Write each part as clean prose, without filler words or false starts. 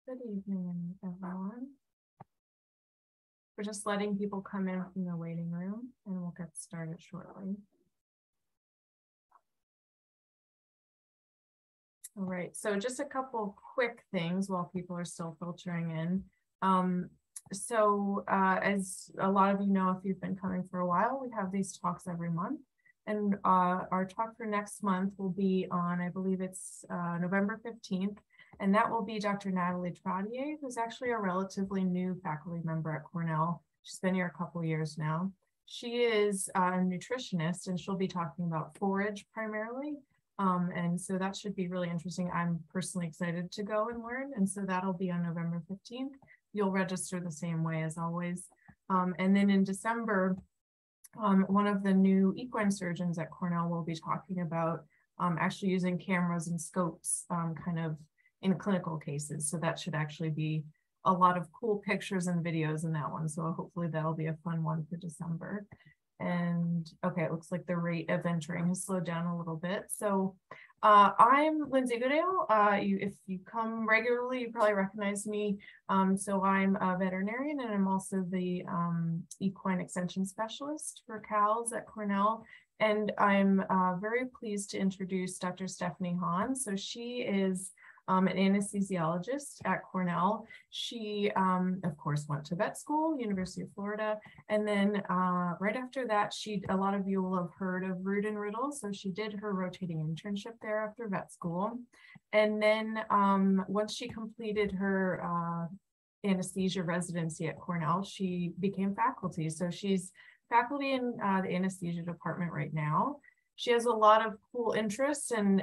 Good evening, everyone. We're just letting people come in from the waiting room and we'll get started shortly. All right, so just a couple quick things while people are still filtering in. As a lot of you know, if you've been coming for a while, we have these talks every month. And our talk for next month will be on, I believe it's November 15th. And that will be Dr. Natalie Trottier, who's actually a relatively new faculty member at Cornell. She's been here a couple of years now. She is a nutritionist, and she'll be talking about forage primarily. And so that should be really interesting. I'm personally excited to go and learn. And so that'll be on November 15th. You'll register the same way as always. And then in December, one of the new equine surgeons at Cornell will be talking about actually using cameras and scopes kind of in clinical cases. So that should actually be a lot of cool pictures and videos in that one. So hopefully that'll be a fun one for December. And okay, it looks like the rate of entering has slowed down a little bit. So I'm Lindsay Goodale. If you come regularly, you probably recognize me. So I'm a veterinarian, and I'm also the equine extension specialist for cows at Cornell. And I'm very pleased to introduce Dr. Stephanie Hahn. So she is an anesthesiologist at Cornell. She, of course, went to vet school, University of Florida. And then right after that, a lot of you will have heard of Rood and Riddle. So she did her rotating internship there after vet school. And then once she completed her anesthesia residency at Cornell, she became faculty. So she's faculty in the anesthesia department right now. She has a lot of cool interests, and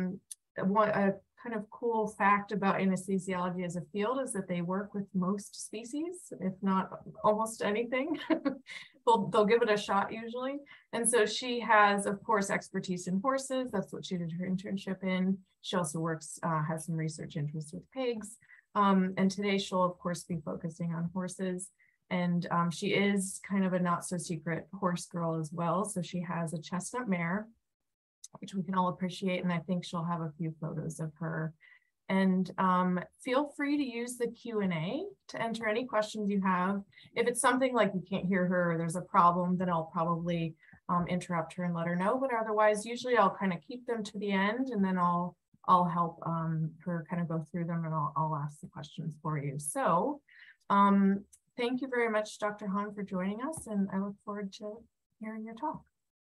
a kind of cool fact about anesthesiology as a field is that they work with most species, if not almost anything. they'll give it a shot usually. And so she has, of course, expertise in horses. That's what she did her internship in. She also works, has some research interests with pigs. And today she'll, of course, be focusing on horses. And she is kind of a not so secret horse girl as well. So she has a chestnut mare, which we can all appreciate. And I think she'll have a few photos of her. And feel free to use the Q&A to enter any questions you have. If it's something like you can't hear her or there's a problem, then I'll probably interrupt her and let her know. But otherwise, usually I'll kind of keep them to the end, and then I'll help her kind of go through them, and I'll ask the questions for you. So thank you very much, Dr. Hahn, for joining us, and I look forward to hearing your talk.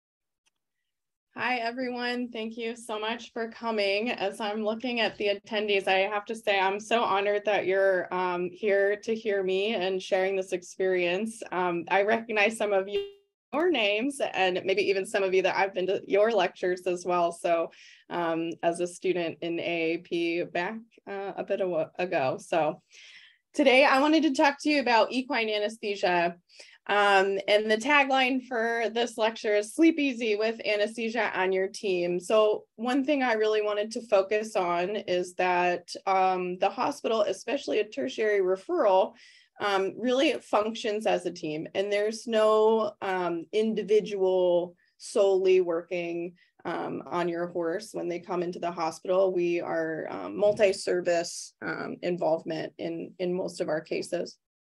Hi, everyone. Thank you so much for coming. As I'm looking at the attendees, I have to say I'm so honored that you're here to hear me and sharing this experience. I recognize some of your names, and maybe even some of you that I've been to your lectures as well. So as a student in AAP back a bit ago. So today I wanted to talk to you about equine anesthesia. And the tagline for this lecture is sleep easy with anesthesia on your team. So one thing I really wanted to focus on is that the hospital, especially a tertiary referral, really functions as a team, and there's no individual solely working on your horse when they come into the hospital. We are multi-service involvement in most of our cases.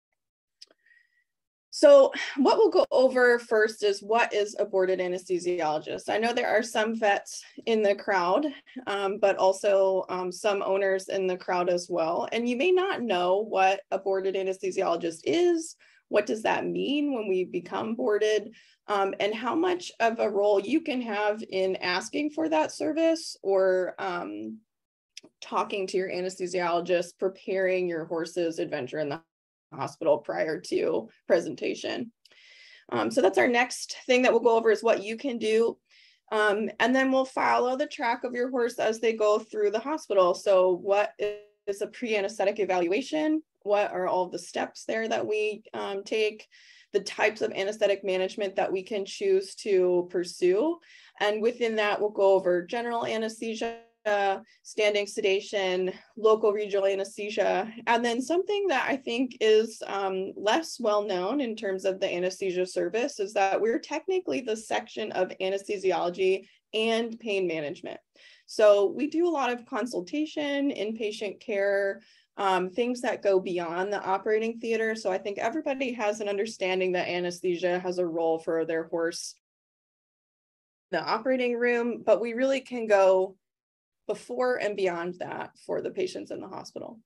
So what we'll go over first is what is a boarded anesthesiologist. I know there are some vets in the crowd, but also some owners in the crowd as well. And you may not know what a boarded anesthesiologist is. What does that mean when we become boarded? And how much of a role you can have in asking for that service, or talking to your anesthesiologist, preparing your horse's adventure in the hospital prior to presentation. So that's our next thing that we'll go over, is what you can do. And then we'll follow the track of your horse as they go through the hospital. So what is a pre-anesthetic evaluation? What are all the steps there that we take? The types of anesthetic management that we can choose to pursue. And within that, we'll go over general anesthesia, standing sedation, locoregional anesthesia, and then something that I think is less well known in terms of the anesthesia service is that we're technically the section of anesthesiology and pain management. So we do a lot of consultation, inpatient care, things that go beyond the operating theater. So I think everybody has an understanding that anesthesia has a role for their horse in the operating room, but we really can go before and beyond that for the patients in the hospital.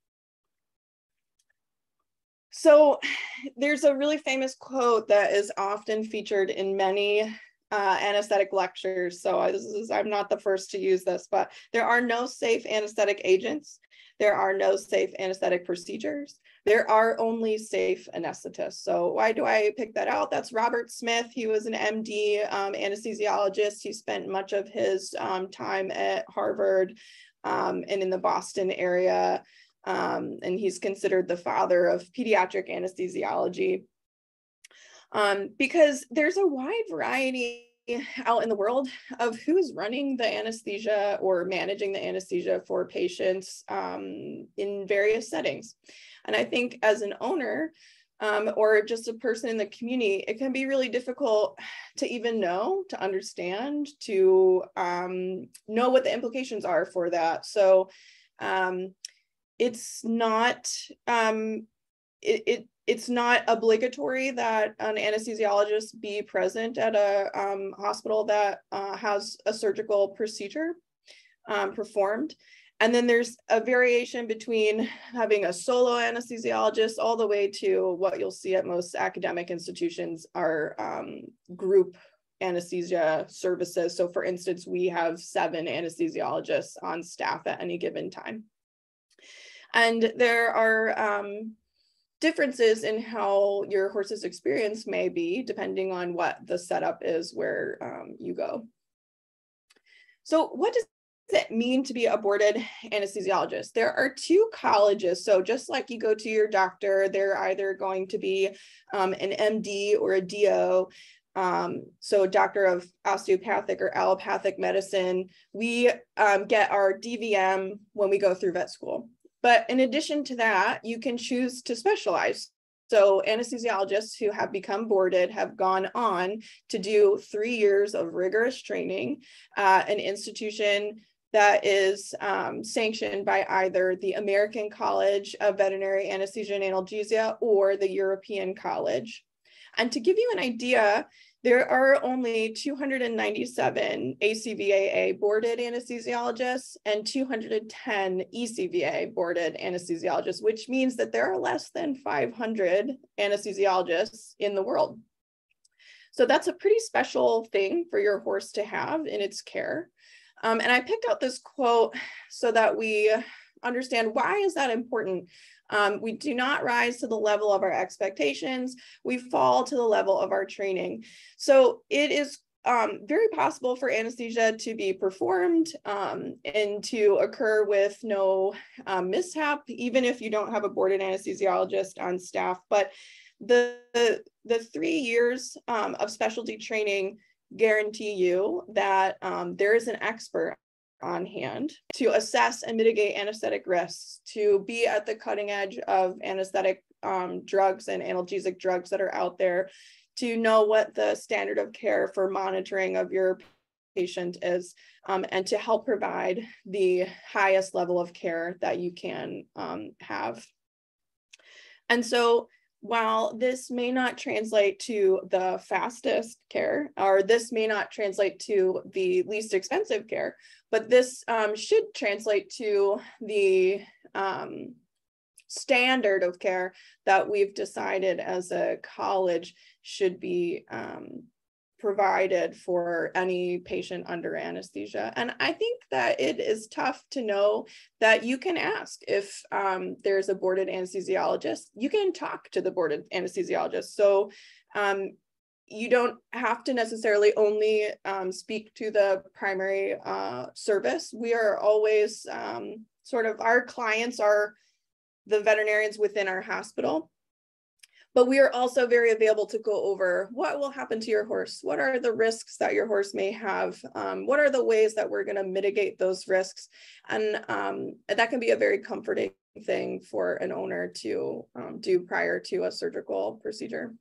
So there's a really famous quote that is often featured in many anesthetic lectures. So I'm not the first to use this, but there are no safe anesthetic agents. There are no safe anesthetic procedures. There are only safe anesthetists. So why do I pick that out? That's Robert Smith. He was an MD anesthesiologist. He spent much of his time at Harvard and in the Boston area. And he's considered the father of pediatric anesthesiology because there's a wide variety out in the world of who's running the anesthesia or managing the anesthesia for patients in various settings. And I think as an owner or just a person in the community, it can be really difficult to even know, to understand, to know what the implications are for that. So it's not it's not obligatory that an anesthesiologist be present at a hospital that has a surgical procedure performed. And then there's a variation between having a solo anesthesiologist all the way to what you'll see at most academic institutions are group anesthesia services. So for instance, we have 7 anesthesiologists on staff at any given time. And there are differences in how your horse's experience may be depending on what the setup is where you go. So what does it mean to be a boarded anesthesiologist? There are 2 colleges. So just like you go to your doctor, they're either going to be an MD or a DO. So doctor of osteopathic or allopathic medicine. We get our DVM when we go through vet school. But in addition to that, you can choose to specialize. So anesthesiologists who have become boarded have gone on to do 3 years of rigorous training at an institution that is sanctioned by either the American College of Veterinary Anesthesia and Analgesia or the European College. And to give you an idea, there are only 297 ACVAA boarded anesthesiologists and 210 ECVA boarded anesthesiologists, which means that there are less than 500 anesthesiologists in the world. So that's a pretty special thing for your horse to have in its care. And I picked out this quote so that we understand why is that important. We do not rise to the level of our expectations. We fall to the level of our training. So it is very possible for anesthesia to be performed and to occur with no mishap, even if you don't have a boarded anesthesiologist on staff. But the 3 years of specialty training guarantee you that there is an expert on hand to assess and mitigate anesthetic risks, to be at the cutting edge of anesthetic drugs and analgesic drugs that are out there, to know what the standard of care for monitoring of your patient is, and to help provide the highest level of care that you can have. And so while this may not translate to the fastest care, or this may not translate to the least expensive care, but this should translate to the standard of care that we've decided as a college should be provided for any patient under anesthesia. And I think that it is tough to know that you can ask if there's a boarded anesthesiologist. You can talk to the boarded anesthesiologist. So you don't have to necessarily only speak to the primary service. We are always our clients are the veterinarians within our hospital. But we are also very available to go over what will happen to your horse. What are the risks that your horse may have? What are the ways that we're going to mitigate those risks? And that can be a very comforting thing for an owner to do prior to a surgical procedure.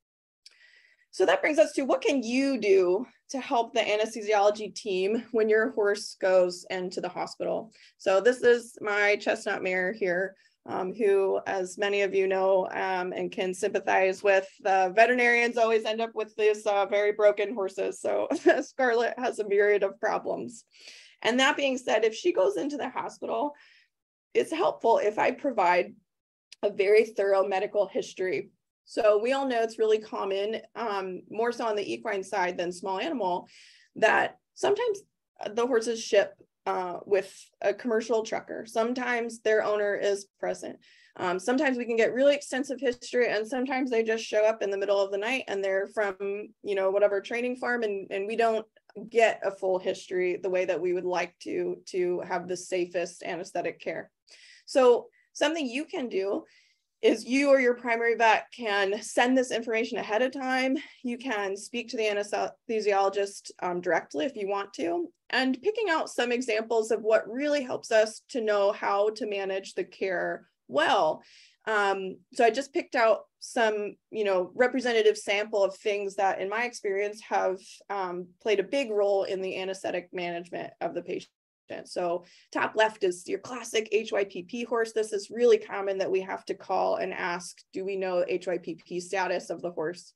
So that brings us to what can you do to help the anesthesiology team when your horse goes into the hospital? So this is my chestnut mare here. who, as many of you know, and can sympathize with, veterinarians always end up with these very broken horses. So Scarlett has a myriad of problems. And that being said, if she goes into the hospital, it's helpful if I provide a very thorough medical history. So we all know it's really common, more so on the equine side than small animal, that sometimes the horses ship with a commercial trucker. Sometimes their owner is present. Sometimes we can get really extensive history, and sometimes they just show up in the middle of the night and they're from, you know, whatever training farm, and we don't get a full history the way that we would like to have the safest anesthetic care. So something you can do is you or your primary vet can send this information ahead of time. You can speak to the anesthesiologist directly if you want to, and picking out some examples of what really helps us to know how to manage the care well. So I just picked out some, you know, representative sample of things that in my experience have played a big role in the anesthetic management of the patient. So top left is your classic HYPP horse. This is really common that we have to call and ask, do we know HYPP status of the horse?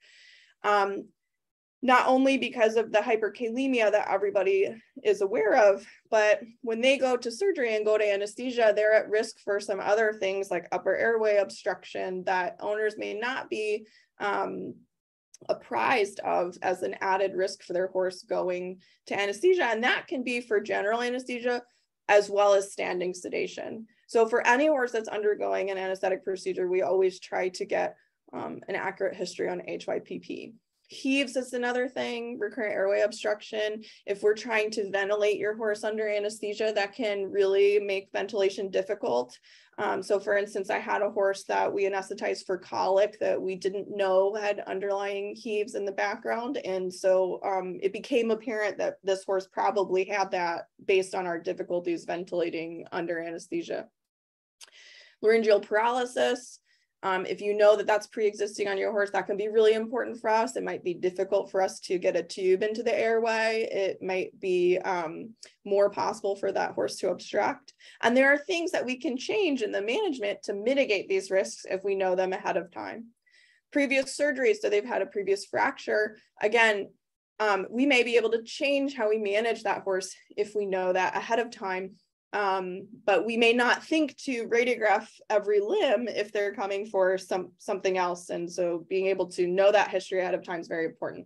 Not only because of the hyperkalemia that everybody is aware of, but when they go to surgery and go to anesthesia, they're at risk for some other things like upper airway obstruction that owners may not be apprised of as an added risk for their horse going to anesthesia. And that can be for general anesthesia as well as standing sedation. So for any horse that's undergoing an anesthetic procedure, we always try to get an accurate history on HYPP. Heaves is another thing, recurrent airway obstruction. If we're trying to ventilate your horse under anesthesia, that can really make ventilation difficult. So for instance, I had a horse that we anesthetized for colic that we didn't know had underlying heaves in the background. And so it became apparent that this horse probably had that based on our difficulties ventilating under anesthesia. Laryngeal paralysis. If you know that that's pre-existing on your horse, that can be really important for us. It might be difficult for us to get a tube into the airway. It might be more possible for that horse to obstruct. And there are things that we can change in the management to mitigate these risks if we know them ahead of time. Previous surgery, so they've had a previous fracture. Again, we may be able to change how we manage that horse if we know that ahead of time. But we may not think to radiograph every limb if they're coming for something else. And so being able to know that history ahead of time is very important.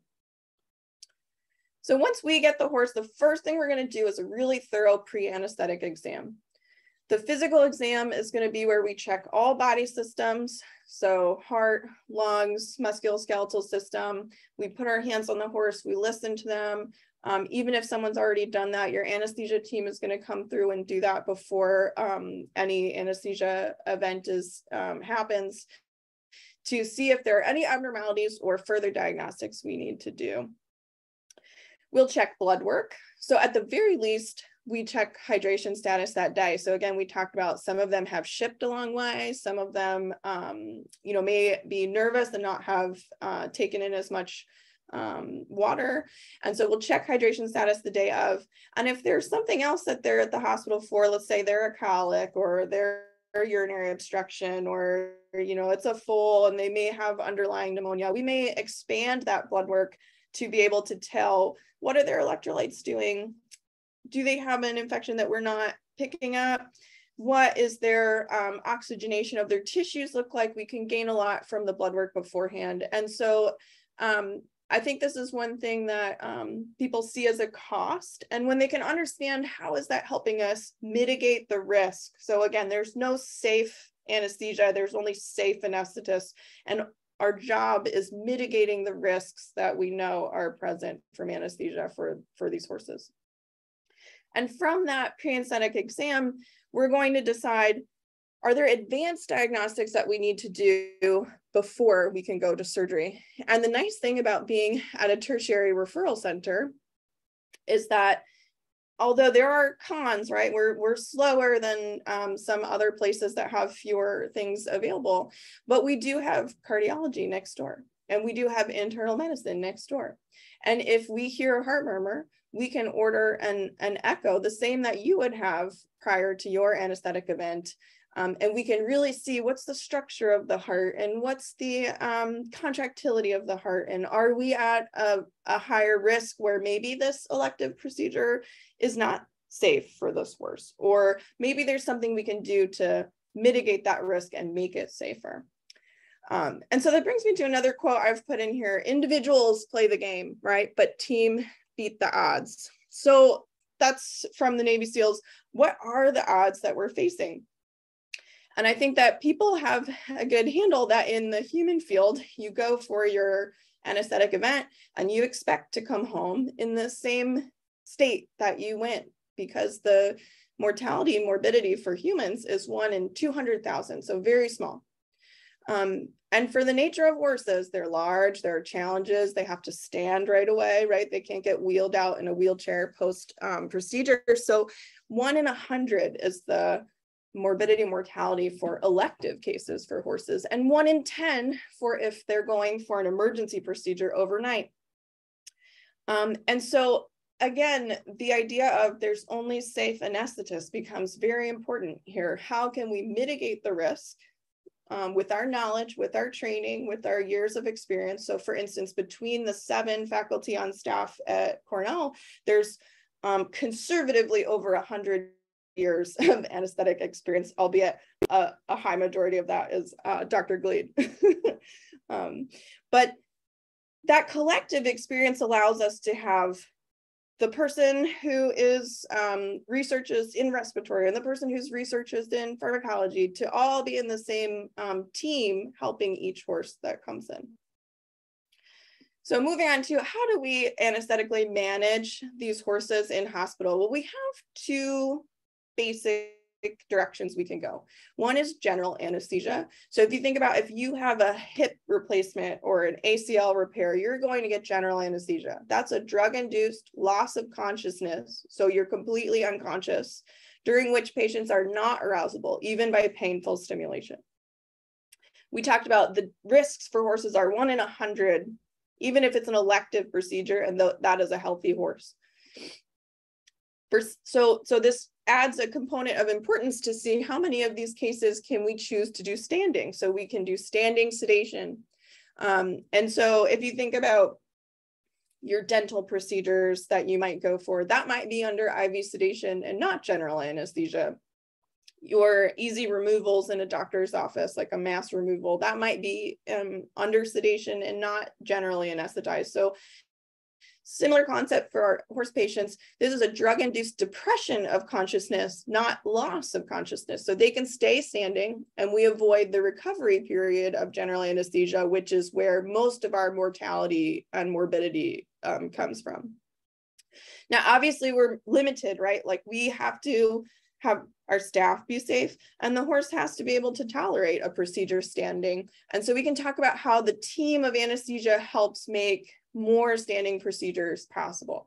So once we get the horse, the first thing we're going to do is a really thorough pre-anesthetic exam. The physical exam is going to be where we check all body systems. So heart, lungs, musculoskeletal system. We put our hands on the horse, we listen to them. Even if someone's already done that, your anesthesia team is going to come through and do that before any anesthesia event happens to see if there are any abnormalities or further diagnostics we need to do. We'll check blood work. So at the very least, we check hydration status that day. So again, we talked about some of them have shipped a long way. Some of them, you know, may be nervous and not have taken in as much water. And so we'll check hydration status the day of. And if there's something else that they're at the hospital for, let's say they're a colic or they're urinary obstruction, or, you know, it's a foal and they may have underlying pneumonia, we may expand that blood work to be able to tell what are their electrolytes doing? Do they have an infection that we're not picking up? What is their oxygenation of their tissues look like? We can gain a lot from the blood work beforehand. And so I think this is one thing that people see as a cost. And when they can understand how is that helping us mitigate the risk. So again, there's no safe anesthesia, there's only safe anesthetists. And our job is mitigating the risks that we know are present from anesthesia for these horses. And from that pre-anesthetic exam, we're going to decide, are there advanced diagnostics that we need to do before we can go to surgery? And the nice thing about being at a tertiary referral center is that although there are cons, right, we're slower than some other places that have fewer things available, but we do have cardiology next door, and we do have internal medicine next door. And if we hear a heart murmur, we can order an echo, the same that you would have prior to your anesthetic event, And we can really see what's the structure of the heart and what's the contractility of the heart. And are we at a higher risk where maybe this elective procedure is not safe for this horse, or maybe there's something we can do to mitigate that risk and make it safer. And so that brings me to another quote I've put in here: individuals play the game, right? But team beat the odds. So that's from the Navy SEALs. What are the odds that we're facing? And I think that people have a good handle that in the human field, you go for your anesthetic event and you expect to come home in the same state that you went, because the mortality and morbidity for humans is 1 in 200,000, so very small. And for the nature of horses, they're large, there are challenges, they have to stand right away, right? They can't get wheeled out in a wheelchair post procedure. So 1 in 100 is the morbidity and mortality for elective cases for horses, and 1 in 10 for if they're going for an emergency procedure overnight. And so again, the idea of there's only safe anesthetists becomes very important here. How can we mitigate the risk with our knowledge, with our training, with our years of experience? So for instance, between the 7 faculty on staff at Cornell, there's conservatively over 100 years of anesthetic experience, albeit a high majority of that is Dr. Gleed. But that collective experience allows us to have the person who is researches in respiratory and the person who's researches in pharmacology to all be in the same team helping each horse that comes in. So moving on to how do we anesthetically manage these horses in hospital? Well, we have 2 basic directions we can go. One is general anesthesia. So if you think about if you have a hip replacement or an ACL repair, you're going to get general anesthesia. That's a drug-induced loss of consciousness. So you're completely unconscious, during which patients are not arousable, even by painful stimulation. We talked about the risks for horses are 1 in 100, even if it's an elective procedure, and that is a healthy horse. So this adds a component of importance to see how many of these cases can we choose to do standing. So we can do standing sedation. And so if you think about your dental procedures that you might go for, that might be under IV sedation and not general anesthesia. Your easy removals in a doctor's office, like a mass removal, that might be under sedation and not generally anesthetized. So similar concept for our horse patients. This is a drug-induced depression of consciousness, not loss of consciousness. So they can stay standing and we avoid the recovery period of general anesthesia, which is where most of our mortality and morbidity comes from. Now, obviously we're limited, right? Like we have to have our staff be safe and the horse has to be able to tolerate a procedure standing. And so we can talk about how the team of anesthesia helps make more standing procedures possible.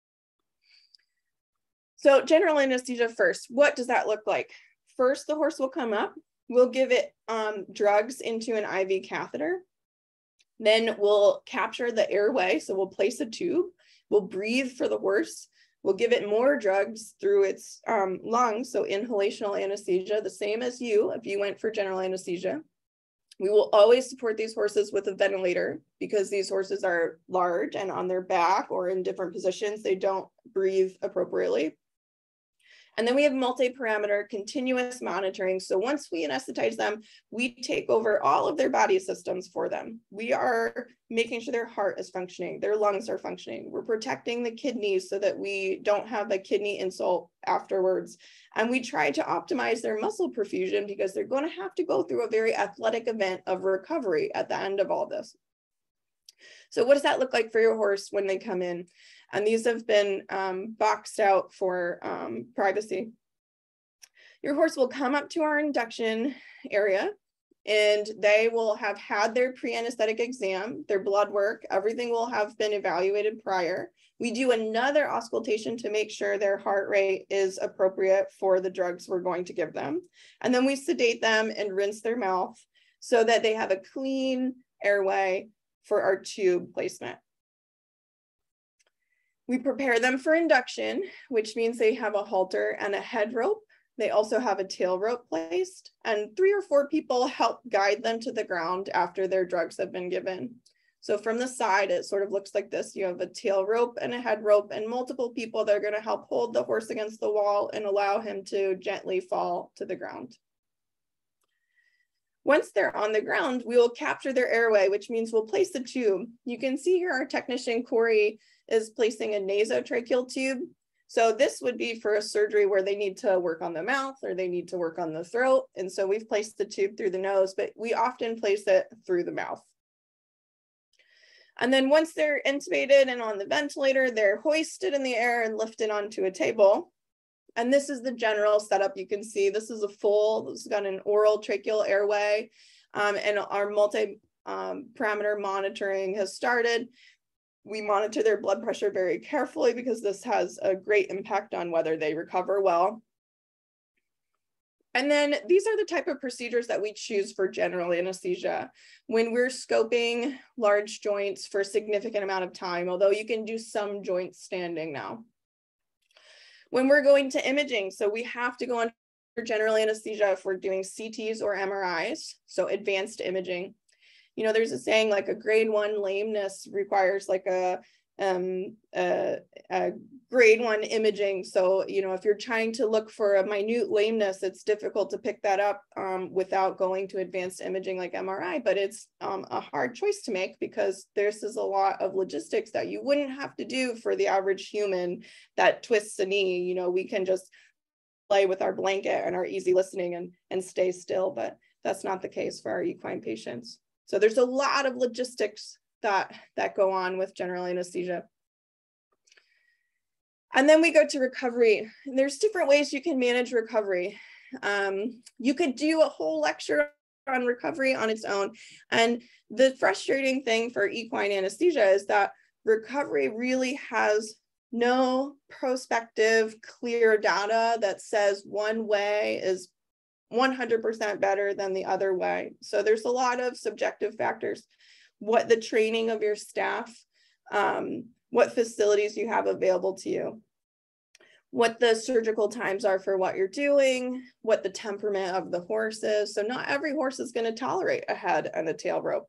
So general anesthesia first, what does that look like? First, the horse will come up, we'll give it drugs into an IV catheter. Then we'll capture the airway. So we'll place a tube, we'll breathe for the horse. We'll give it more drugs through its lungs. So inhalational anesthesia, the same as if you went for general anesthesia. We will always support these horses with a ventilator because these horses are large and on their back or in different positions, they don't breathe appropriately. And then we have multi-parameter continuous monitoring. So once we anesthetize them, we take over all of their body systems for them. We are making sure their heart is functioning, their lungs are functioning. We're protecting the kidneys so that we don't have a kidney insult afterwards. And we try to optimize their muscle perfusion because they're going to have to go through a very athletic event of recovery at the end of all this. So what does that look like for your horse when they come in? And these have been boxed out for privacy. Your horse will come up to our induction area and they will have had their pre-anesthetic exam, their blood work, everything will have been evaluated prior. We do another auscultation to make sure their heart rate is appropriate for the drugs we're going to give them. And then we sedate them and rinse their mouth so that they have a clean airway for our tube placement. We prepare them for induction, which means they have a halter and a head rope They also have a tail rope placed, and 3 or 4 people help guide them to the ground after their drugs have been given. So from the side, it sort of looks like this. You have a tail rope and a head rope and multiple people that are going to help hold the horse against the wall and allow him to gently fall to the ground. Once they're on the ground, we will capture their airway, which means we'll place the tube. You can see here our technician, Corey, is placing a nasotracheal tube. So this would be for a surgery where they need to work on the mouth or they need to work on the throat. And so we've placed the tube through the nose, but we often place it through the mouth. And then once they're intubated and on the ventilator, they're hoisted in the air and lifted onto a table. And this is the general setup. You can see this is a full, this has got an oral tracheal airway, and our multi-parameter monitoring has started. We monitor their blood pressure very carefully because this has a great impact on whether they recover well. And then these are the type of procedures that we choose for general anesthesia when we're scoping large joints for a significant amount of time, although you can do some joints standing now. When we're going to imaging, so we have to go on for general anesthesia if we're doing CTs or MRIs, so advanced imaging. You know, there's a saying like a grade 1 lameness requires like a grade 1 imaging. So, you know, if you're trying to look for a minute lameness, it's difficult to pick that up without going to advanced imaging like MRI, but it's a hard choice to make because this is a lot of logistics that you wouldn't have to do for the average human that twists a knee. You know, we can just play with our blanket and our easy listening and stay still, but that's not the case for our equine patients. So there's a lot of logistics that go on with general anesthesia. And then we go to recovery. There's different ways you can manage recovery. You could do a whole lecture on recovery on its own. And the frustrating thing for equine anesthesia is that recovery really has no prospective, clear data that says one way is 100% better than the other way. So there's a lot of subjective factors. What the training of your staff, what facilities you have available to you, what the surgical times are for what you're doing, what the temperament of the horse is. So not every horse is going to tolerate a head and a tail rope.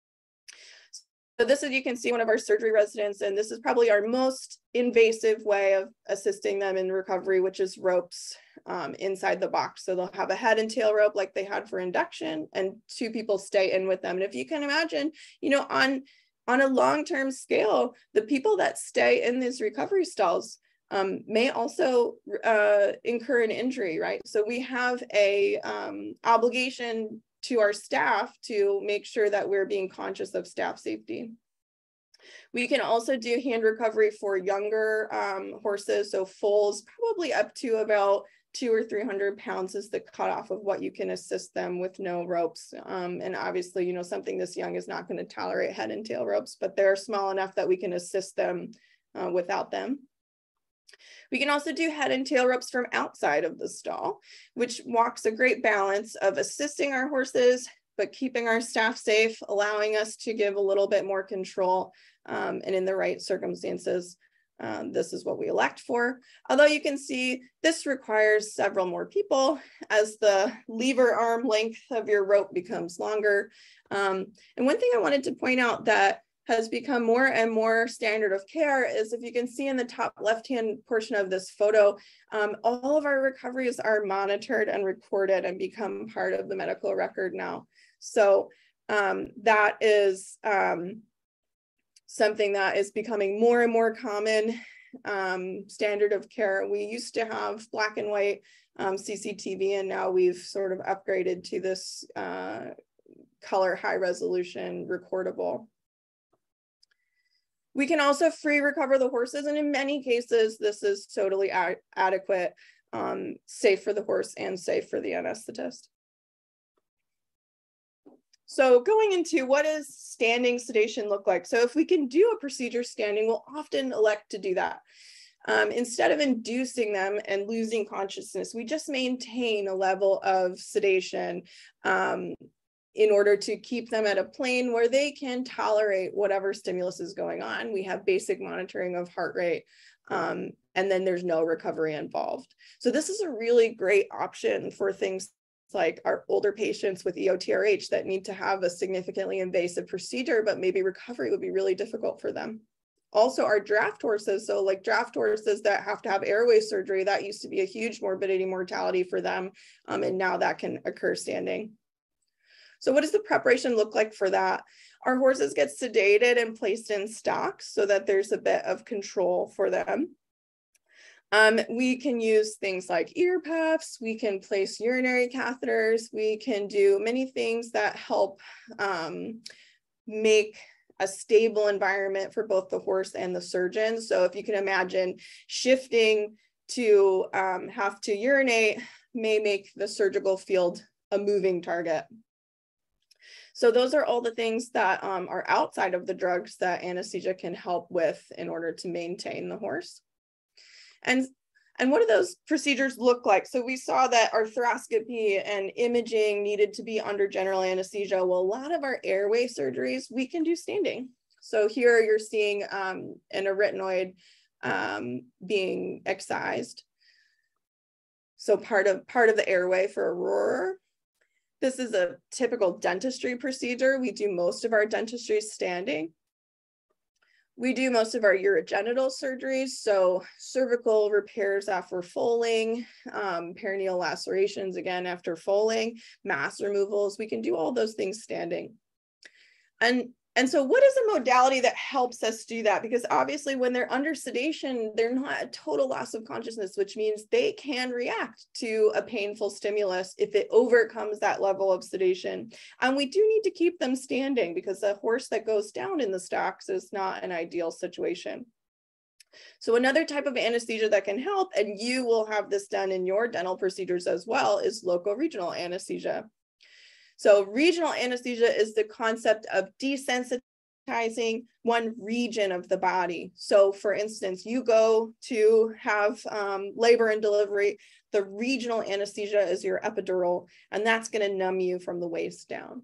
So this is, you can see one of our surgery residents, and this is probably our most invasive way of assisting them in recovery, which is ropes inside the box. So they'll have a head and tail rope like they had for induction, and 2 people stay in with them. And if you can imagine, you know, on a long-term scale, the people that stay in these recovery stalls may also incur an injury, right? So we have a obligation to our staff to make sure that we're being conscious of staff safety. We can also do hand recovery for younger horses. So foals, probably up to about 200 or 300 pounds is the cutoff of what you can assist them with no ropes. And obviously, you know, something this young is not going to tolerate head and tail ropes, but they're small enough that we can assist them without them. We can also do head and tail ropes from outside of the stall, which walks a great balance of assisting our horses, but keeping our staff safe, allowing us to give a little bit more control, and in the right circumstances, this is what we elect for. Although you can see this requires several more people as the lever arm length of your rope becomes longer. And one thing I wanted to point out that has become more and more standard of care is, if you can see in the top left-hand portion of this photo, all of our recoveries are monitored and recorded and become part of the medical record now. So that is something that is becoming more and more common standard of care. We used to have black and white CCTV, and now we've sort of upgraded to this color high resolution recordable. We can also free recover the horses, and in many cases, this is totally adequate, safe for the horse and safe for the anesthetist. So going into what does standing sedation look like? So if we can do a procedure standing, we'll often elect to do that. Instead of inducing them and losing consciousness, we just maintain a level of sedation in order to keep them at a plane where they can tolerate whatever stimulus is going on. We have basic monitoring of heart rate and then there's no recovery involved. So this is a really great option for things like our older patients with EOTRH that need to have a significantly invasive procedure, but maybe recovery would be really difficult for them. Also, our draft horses, so like draft horses that have to have airway surgery, that used to be a huge morbidity mortality for them, and now that can occur standing. So what does the preparation look like for that? Our horses get sedated and placed in stocks so that there's a bit of control for them. We can use things like ear puffs, we can place urinary catheters, we can do many things that help make a stable environment for both the horse and the surgeon. So if you can imagine, shifting to have to urinate may make the surgical field a moving target. So those are all the things that are outside of the drugs that anesthesia can help with in order to maintain the horse. And what do those procedures look like? So we saw that arthroscopy and imaging needed to be under general anesthesia. Well, a lot of our airway surgeries we can do standing. So here you're seeing an arytenoid being excised. So part of the airway for a roarer. This is a typical dentistry procedure. We do most of our dentistry standing. We do most of our urogenital surgeries, so cervical repairs after foaling, perineal lacerations, again, after foaling, mass removals. We can do all those things standing. And so what is a modality that helps us do that? Because obviously when they're under sedation, they're not a total loss of consciousness, which means they can react to a painful stimulus if it overcomes that level of sedation. And we do need to keep them standing because a horse that goes down in the stocks is not an ideal situation. So another type of anesthesia that can help, and you will have this done in your dental procedures as well, is locoregional anesthesia. So regional anesthesia is the concept of desensitizing one region of the body. So for instance, you go to have labor and delivery, the regional anesthesia is your epidural, and that's going to numb you from the waist down.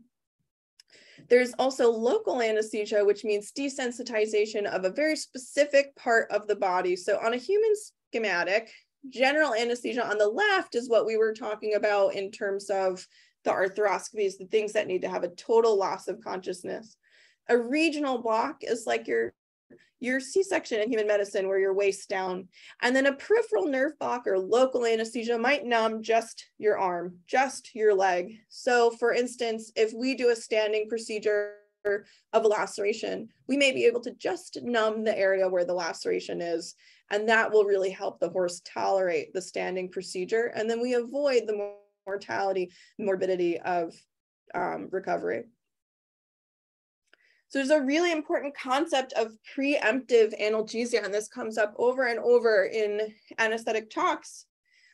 There's also local anesthesia, which means desensitization of a very specific part of the body. So on a human schematic, general anesthesia on the left is what we were talking about in terms of the arthroscopies, the things that need to have a total loss of consciousness. A regional block is like your C-section in human medicine where you're waist down. And then a peripheral nerve block or local anesthesia might numb just your arm, just your leg. So for instance, if we do a standing procedure of a laceration, we may be able to just numb the area where the laceration is. And that will really help the horse tolerate the standing procedure. And then we avoid the mortality, morbidity of recovery. So there's a really important concept of preemptive analgesia, and this comes up over and over in anesthetic talks,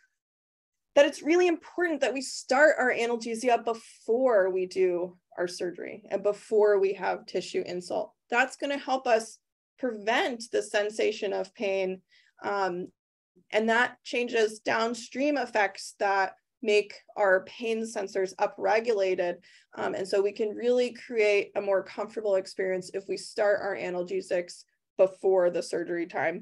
that it's really important that we start our analgesia before we do our surgery and before we have tissue insult. That's going to help us prevent the sensation of pain, and that changes downstream effects that make our pain sensors upregulated. And so we can really create a more comfortable experience if we start our analgesics before the surgery time.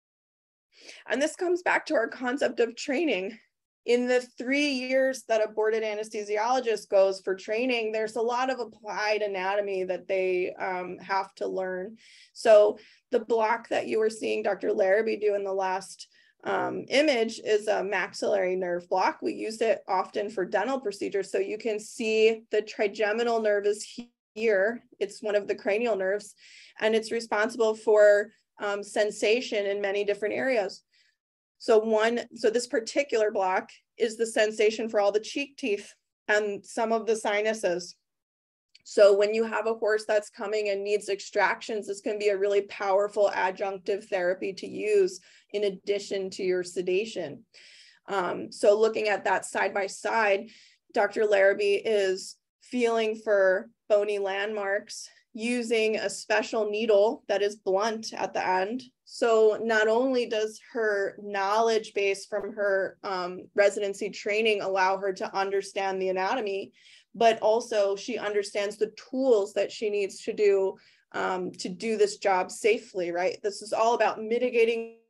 And this comes back to our concept of training. In the 3 years that a boarded anesthesiologist goes for training, there's a lot of applied anatomy that they have to learn. So the block that you were seeing Dr. Larrabee do in the last image is a maxillary nerve block. We use it often for dental procedures. So you can see the trigeminal nerve is here. It's one of the cranial nerves, and it's responsible for sensation in many different areas. So this particular block is the sensation for all the cheek teeth and some of the sinuses. So when you have a horse that's coming and needs extractions, this can be a really powerful adjunctive therapy to use in addition to your sedation. So looking at that side by side, Dr. Larrabee is feeling for bony landmarks using a special needle that is blunt at the end. So not only does her knowledge base from her residency training allow her to understand the anatomy, but also she understands the tools that she needs to do this job safely, right? This is all about mitigating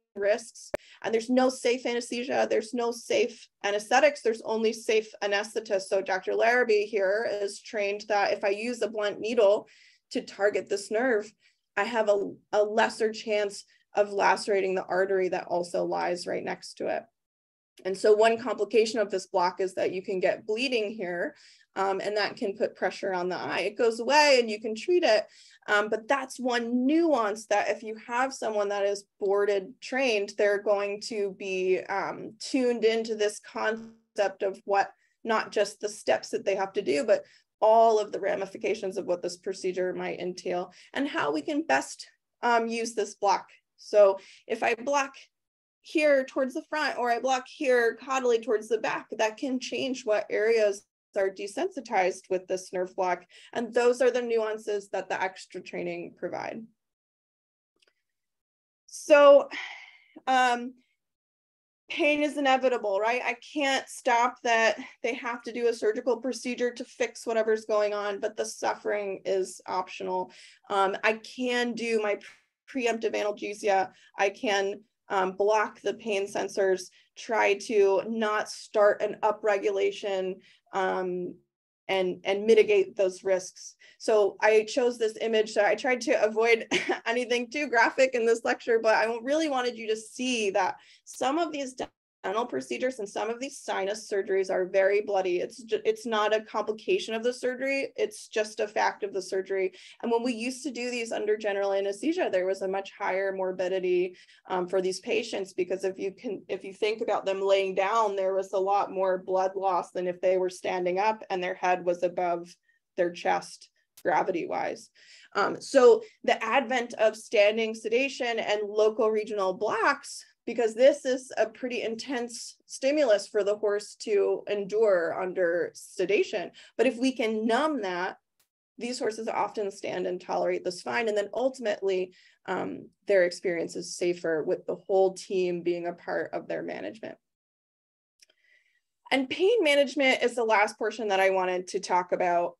risks. And there's no safe anesthesia, there's no safe anesthetics, there's only safe anesthetists. So Dr. Larrabee here is trained that if I use a blunt needle to target this nerve, I have a lesser chance of lacerating the artery that also lies right next to it. And so one complication of this block is that you can get bleeding here, and that can put pressure on the eye. It goes away and you can treat it, but that's one nuance that if you have someone that is boarded trained, they're going to be tuned into this concept of what, not just the steps that they have to do, but all of the ramifications of what this procedure might entail and how we can best use this block. So if I block here towards the front, or I block here caudally towards the back, that can change what areas are desensitized with this nerve block. And those are the nuances that the extra training provide. So pain is inevitable, right? I can't stop that they have to do a surgical procedure to fix whatever's going on, but the suffering is optional. I can do my preemptive analgesia. I can block the pain sensors, try to not start an upregulation and mitigate those risks. So I chose this image. So I tried to avoid anything too graphic in this lecture, but I really wanted you to see that some of these dental procedures and some of these sinus surgeries are very bloody. It's not a complication of the surgery. It's just a fact of the surgery. And when we used to do these under general anesthesia, there was a much higher morbidity for these patients, because if you think about them laying down, there was a lot more blood loss than if they were standing up and their head was above their chest gravity-wise. So the advent of standing sedation and locoregional blocks, because this is a pretty intense stimulus for the horse to endure under sedation. But if we can numb that, these horses often stand and tolerate this fine. And then ultimately, their experience is safer with the whole team being a part of their management. And pain management is the last portion that I wanted to talk about.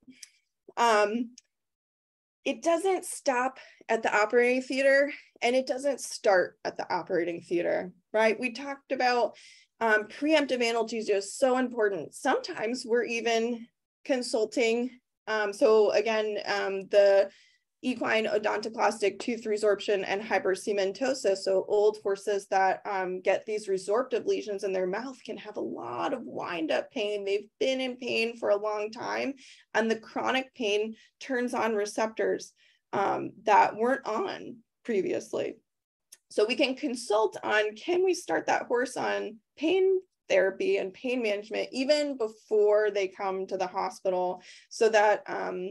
It doesn't stop at the operating theater, and it doesn't start at the operating theater, right? We talked about preemptive analgesia is so important. Sometimes we're even consulting. So again, the equine odontoclastic tooth resorption and hypersegmentosis. So old horses that get these resorptive lesions in their mouth can have a lot of wind-up pain. They've been in pain for a long time, and the chronic pain turns on receptors that weren't on previously. So we can consult on, can we start that horse on pain therapy and pain management even before they come to the hospital, so that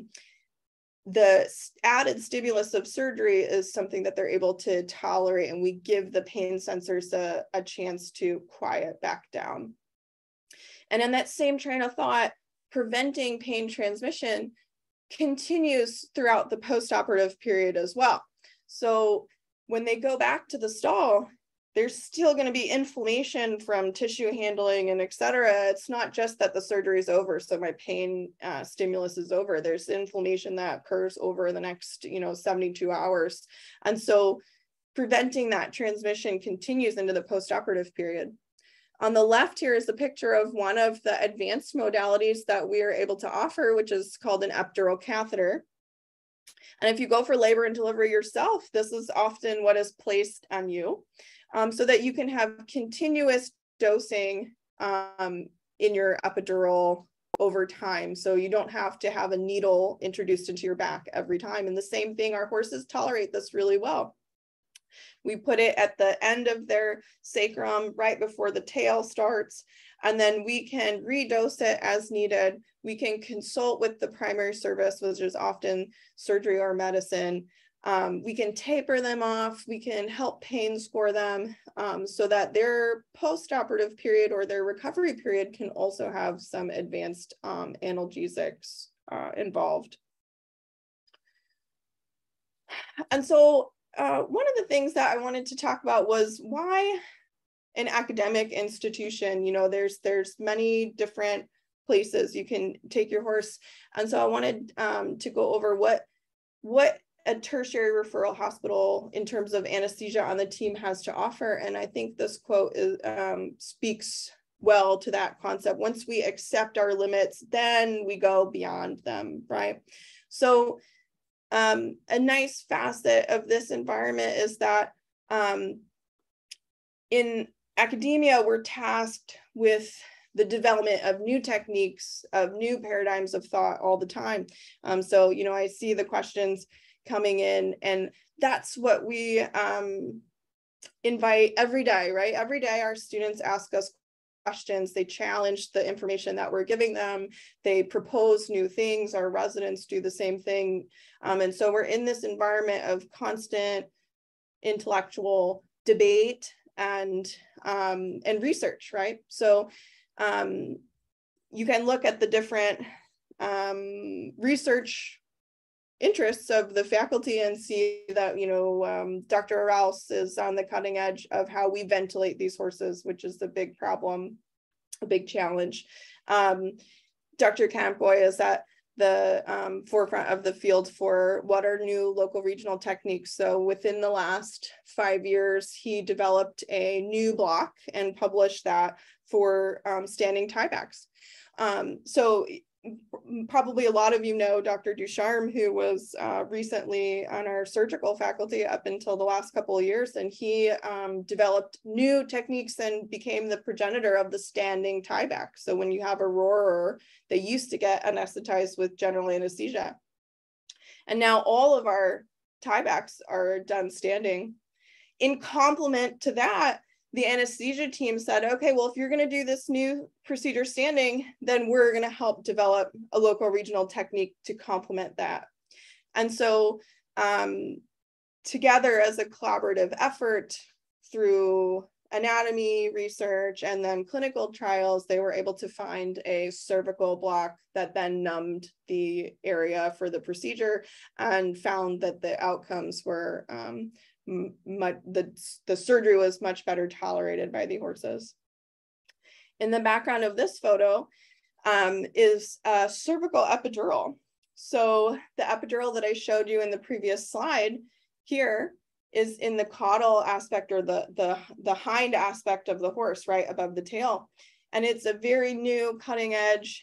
the added stimulus of surgery is something that they're able to tolerate, and we give the pain sensors a chance to quiet back down. And in that same train of thought, preventing pain transmission continues throughout the postoperative period as well. So when they go back to the stall, there's still going to be inflammation from tissue handling and et cetera. It's not just that the surgery is over, so my pain stimulus is over. There's inflammation that occurs over the next 72 hours. And so preventing that transmission continues into the postoperative period. On the left here is a picture of one of the advanced modalities that we are able to offer, which is called an epidural catheter. And if you go for labor and delivery yourself, this is often what is placed on you, so that you can have continuous dosing in your epidural over time. So you don't have to have a needle introduced into your back every time. And the same thing, our horses tolerate this really well. We put it at the end of their sacrum right before the tail starts, and then we can redose it as needed. We can consult with the primary service, which is often surgery or medicine. We can taper them off. We can help pain score them so that their postoperative period or their recovery period can also have some advanced analgesics involved. And so one of the things that I wanted to talk about was why an academic institution, there's many different places you can take your horse. And so I wanted to go over what a tertiary referral hospital in terms of anesthesia on the team has to offer. And I think this quote is, speaks well to that concept. Once we accept our limits, then we go beyond them, right? So a nice facet of this environment is that in academia, we're tasked with the development of new techniques, of new paradigms of thought all the time. So, you know, I see the questions coming in, and that's what we invite every day, right? Every day our students ask us questions, they challenge the information that we're giving them, they propose new things, our residents do the same thing. And so we're in this environment of constant intellectual debate and research, right? So you can look at the different research interests of the faculty and see that, you know, Dr. Rouse is on the cutting edge of how we ventilate these horses, which is the big problem, a big challenge. Dr. Campoy is at the forefront of the field for what are new local regional techniques. So within the last 5 years, he developed a new block and published that for standing tiebacks. So probably a lot of you know Dr. Ducharme, who was recently on our surgical faculty up until the last couple of years, and he developed new techniques and became the progenitor of the standing tieback. So when you have a roarer, they used to get anesthetized with general anesthesia. And now all of our tiebacks are done standing. In complement to that, the anesthesia team said, okay, well, if you're going to do this new procedure standing, then we're going to help develop a local regional technique to complement that. And so together as a collaborative effort through anatomy research and then clinical trials, they were able to find a cervical block that then numbed the area for the procedure and found that the outcomes were the surgery was much better tolerated by the horses. In the background of this photo is a cervical epidural. So the epidural that I showed you in the previous slide here is in the caudal aspect, or the hind aspect of the horse, right above the tail. And it's a very new cutting edge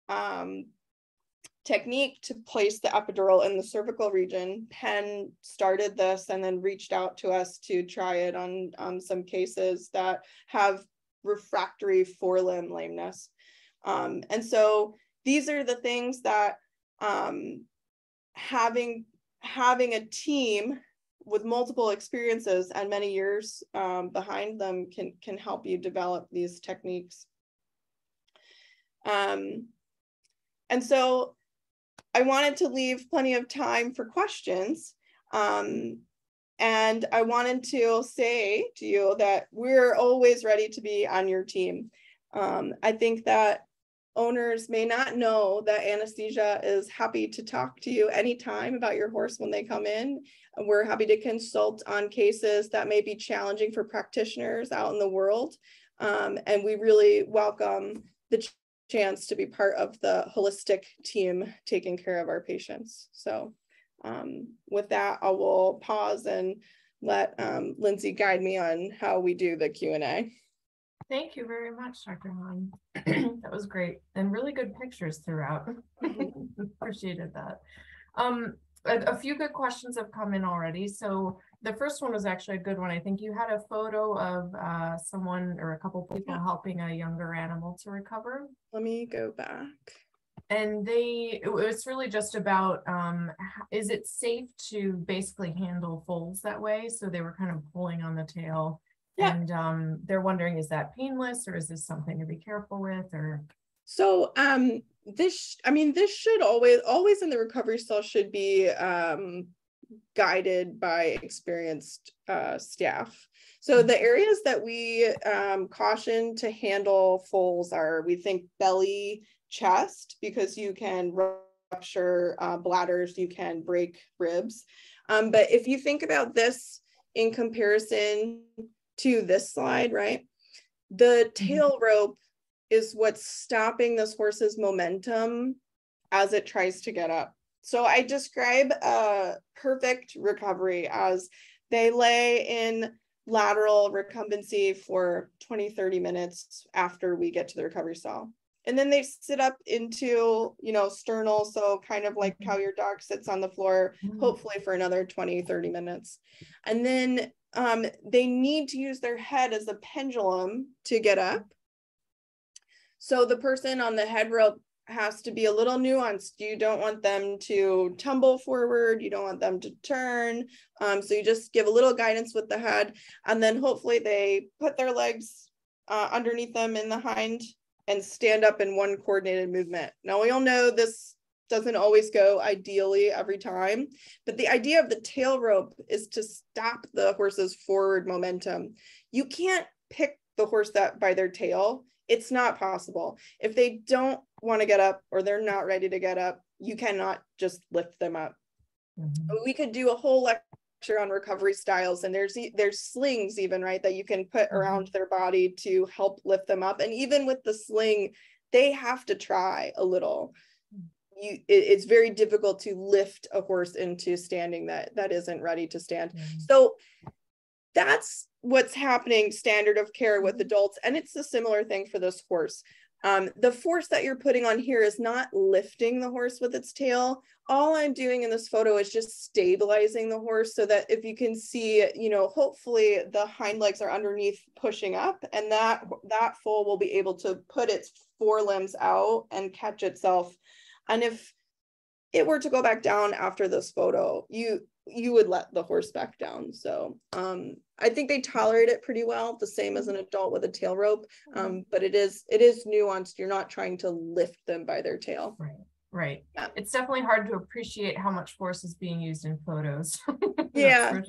technique to place the epidural in the cervical region. Penn started this and then reached out to us to try it on some cases that have refractory forelimb lameness. And so these are the things that having a team with multiple experiences and many years behind them can help you develop these techniques. And so I wanted to leave plenty of time for questions. And I wanted to say to you that we're always ready to be on your team. I think that owners may not know that anesthesia is happy to talk to you anytime about your horse when they come in. We're happy to consult on cases that may be challenging for practitioners out in the world. And we really welcome the chance to be part of the holistic team taking care of our patients. So with that, I will pause and let Lindsay guide me on how we do the Q&A. Thank you very much, Dr. Hahn. That was great, and really good pictures throughout. Appreciated that. A few good questions have come in already. So the first one was actually a good one. I think you had a photo of someone or a couple people helping a younger animal to recover. Let me go back. And it was really just about, is it safe to basically handle foals that way? So they were kind of pulling on the tail. Yeah. And they're wondering, is that painless, or is this something to be careful with? Or so this should always in the recovery cell should be guided by experienced staff. So the areas that we caution to handle foals are, we think, belly, chest, because you can rupture bladders, you can break ribs. But if you think about this in comparison to this slide, right? The tail rope is what's stopping this horse's momentum as it tries to get up. So I describe a perfect recovery as they lay in lateral recumbency for 20, 30 minutes after we get to the recovery stall. And then they sit up into, sternal. So kind of like how your dog sits on the floor, hopefully for another 20, 30 minutes. And then they need to use their head as a pendulum to get up. So the person on the head rope has to be a little nuanced. You don't want them to tumble forward. You don't want them to turn. So you just give a little guidance with the head, and then hopefully they put their legs underneath them in the hind and stand up in one coordinated movement. Now we all know this doesn't always go ideally every time, but the idea of the tail rope is to stop the horse's forward momentum. You can't pick the horse that by their tail. It's not possible. If they don't want to get up or they're not ready to get up, you cannot just lift them up. We could do a whole lecture on recovery styles, and there's slings even, right, that you can put around their body to help lift them up. And even with the sling, they have to try a little. It's very difficult to lift a horse into standing that isn't ready to stand. So that's what's happening standard of care with adults. And it's a similar thing for this horse. The force that you're putting on here is not lifting the horse with its tail. All I'm doing in this photo is just stabilizing the horse so that if you can see, hopefully the hind legs are underneath pushing up, and that foal will be able to put its forelimbs out and catch itself. And if it were to go back down after this photo, you would let the horse back down. So I think they tolerate it pretty well, the same as an adult with a tail rope. But it is nuanced. You're not trying to lift them by their tail. Right. Yeah. It's definitely hard to appreciate how much force is being used in photos. Yeah.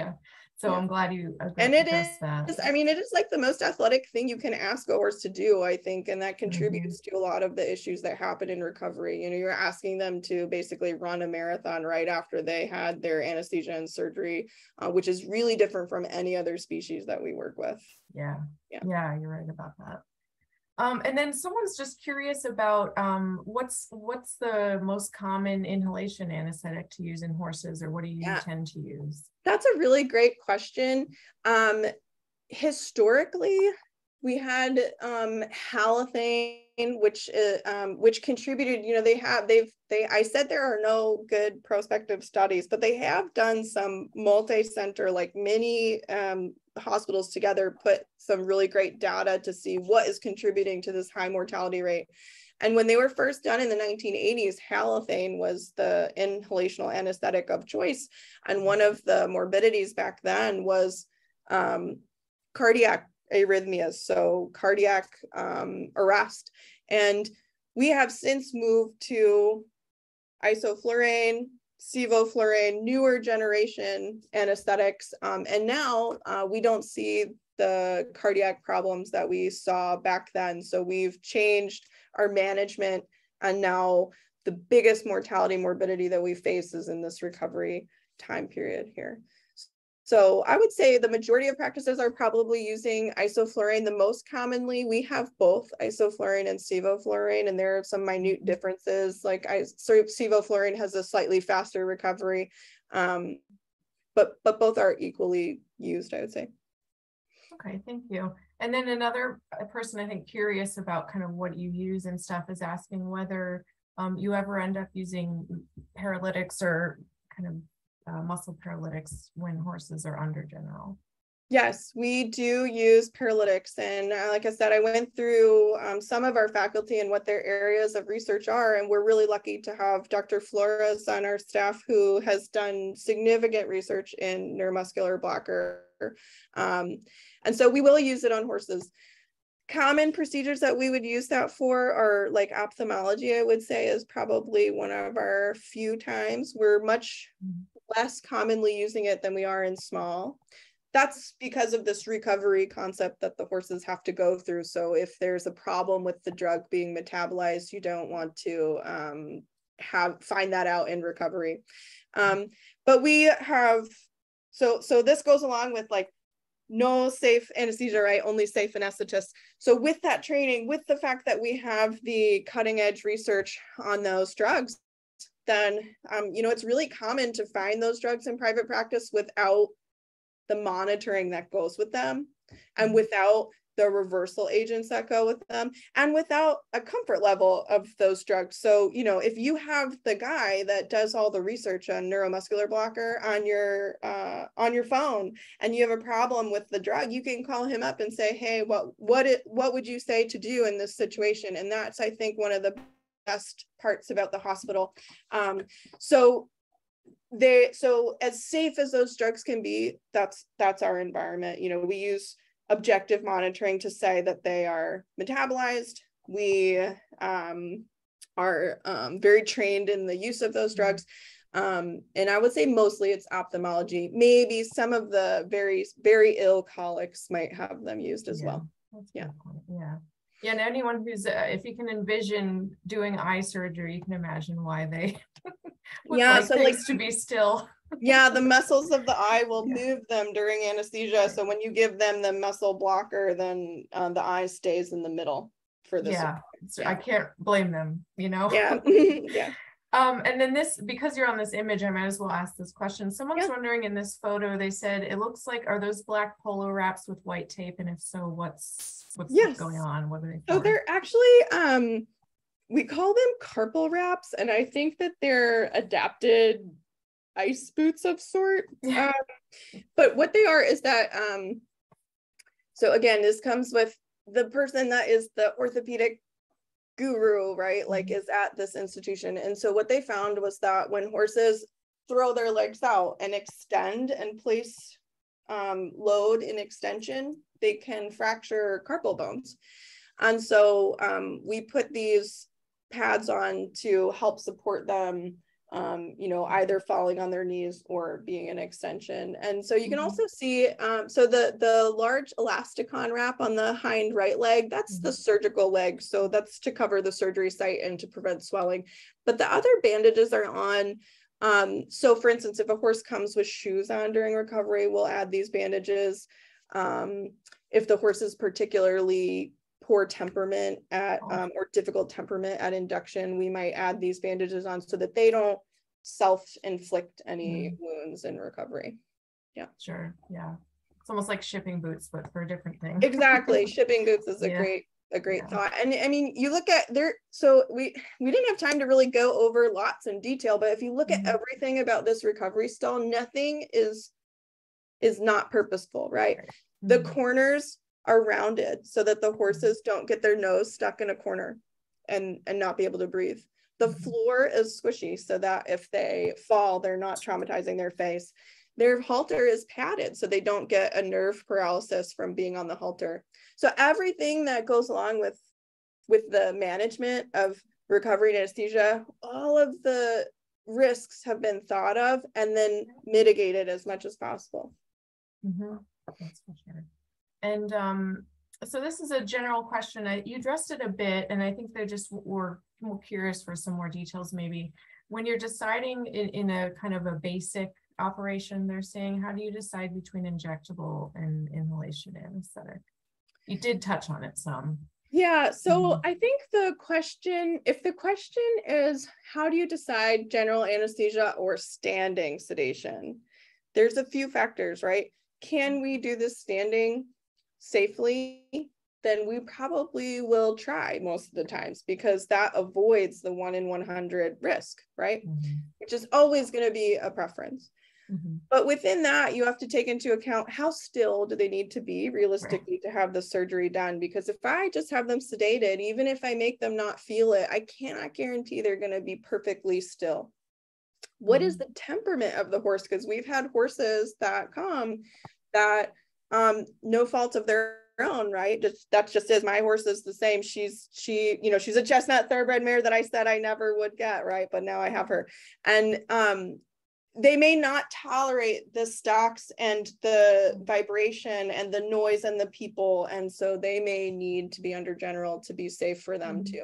So I'm glad you and it is that. I mean, it is like the most athletic thing you can ask a horse to do, I think, and that contributes to a lot of the issues that happen in recovery. You're asking them to basically run a marathon right after they had their anesthesia and surgery, which is really different from any other species that we work with. Yeah, you're right about that. And then someone's just curious about what's the most common inhalation anesthetic to use in horses, or what do you tend to use? That's a really great question. Historically, we had halothane, which contributed. I said there are no good prospective studies, but they have done some multi-center, like many hospitals together, put some really great data to see what is contributing to this high mortality rate. And when they were first done in the 1980s, halothane was the inhalational anesthetic of choice. And one of the morbidities back then was cardiac arrhythmias, so cardiac arrest. And we have since moved to isoflurane, sevoflurane, newer generation anesthetics. And now we don't see the cardiac problems that we saw back then. So we've changed our management, and now the biggest mortality morbidity that we face is in this recovery time period here. So I would say the majority of practices are probably using isoflurane. The most commonly, we have both isoflurane and sevoflurane, and there are some minute differences. Like sevoflurane has a slightly faster recovery, but both are equally used, I would say. Okay, thank you. And then another person, I think, curious about kind of what you use and stuff, is asking whether you ever end up using paralytics or kind of muscle paralytics when horses are under general. Yes, we do use paralytics. And like I said, I went through some of our faculty and what their areas of research are. And we're really lucky to have Dr. Flores on our staff, who has done significant research in neuromuscular blocker. And so we will use it on horses. Common procedures that we would use that for are like ophthalmology, I would say, is probably one of our few times. We're much less commonly using it than we are in small. That's because of this recovery concept that the horses have to go through. So if there's a problem with the drug being metabolized, you don't want to find that out in recovery. But we have, so this goes along with like no safe anesthesia, right? Only safe anesthetists. So with that training, with the fact that we have the cutting edge research on those drugs, then, you know, it's really common to find those drugs in private practice without the monitoring that goes with them, and without the reversal agents that go with them, and without a comfort level of those drugs. So, you know, if you have the guy that does all the research on neuromuscular blocker on your phone, and you have a problem with the drug, you can call him up and say, hey, what would you say to do in this situation? And that's, I think, one of the best parts about the hospital. So as safe as those drugs can be, that's our environment. You know, we use objective monitoring to say that they are metabolized. We are very trained in the use of those drugs. And I would say mostly it's ophthalmology. Maybe some of the very, very ill colics might have them used as well. Yeah. Yeah, and anyone who's, if you can envision doing eye surgery, you can imagine why they would like things to be still. Yeah, the muscles of the eye will move them during anesthesia. So when you give them the muscle blocker, then the eye stays in the middle for this. So I can't blame them, you know? Yeah. Yeah. And then this, because you're on this image, I might as well ask this question. Someone's wondering, in this photo, they said, it looks like, are those black polo wraps with white tape? And if so, what's going on? What are they for? So they're actually, we call them carpal wraps. And I think that they're adapted ice boots of sort. But what they are is that, so again, this comes with the person that is the orthopedic guru, right? Like, is at this institution. And so what they found was that when horses throw their legs out and extend and place load in extension, they can fracture carpal bones. And so we put these pads on to help support them, you know, either falling on their knees or being an extension. And so you can also see, so the large elasticon wrap on the hind right leg, that's the surgical leg. So that's to cover the surgery site and to prevent swelling. But the other bandages are on. So for instance, if a horse comes with shoes on during recovery, we'll add these bandages. If the horse is particularly poor temperament at or difficult temperament at induction, we might add these bandages on so that they don't self-inflict any wounds in recovery. Yeah, sure. Yeah, it's almost like shipping boots, but for a different thing. Exactly. Shipping boots is a great thought. And I mean, you look at there, so we didn't have time to really go over lots in detail, but if you look at everything about this recovery stall, nothing is not purposeful, right? The corners are rounded so that the horses don't get their nose stuck in a corner and not be able to breathe. The floor is squishy so that if they fall, they're not traumatizing their face. Their halter is padded so they don't get a nerve paralysis from being on the halter. So everything that goes along with the management of recovery anesthesia, all of the risks have been thought of and then mitigated as much as possible. That's for sure. And so this is a general question. You addressed it a bit, and I think they just were more curious for some more details. Maybe when you're deciding in a kind of a basic operation, they're saying, how do you decide between injectable and inhalation anesthetic? You did touch on it some. Yeah, so I think if the question is, how do you decide general anesthesia or standing sedation? There's a few factors, right? Can we do this standing safely? Then we probably will try most of the times, because that avoids the 1 in 100 risk, right? Which is always going to be a preference. But within that, you have to take into account how still do they need to be realistically to have the surgery done? Because if I just have them sedated, even if I make them not feel it, I cannot guarantee they're going to be perfectly still. What is the temperament of the horse? Because we've had horses that come that no fault of their own, right? That just is, my horse is the same. She's a chestnut thoroughbred mare that I said I never would get, right? But now I have her. And they may not tolerate the stocks and the vibration and the noise and the people. And so they may need to be under general to be safe for them too.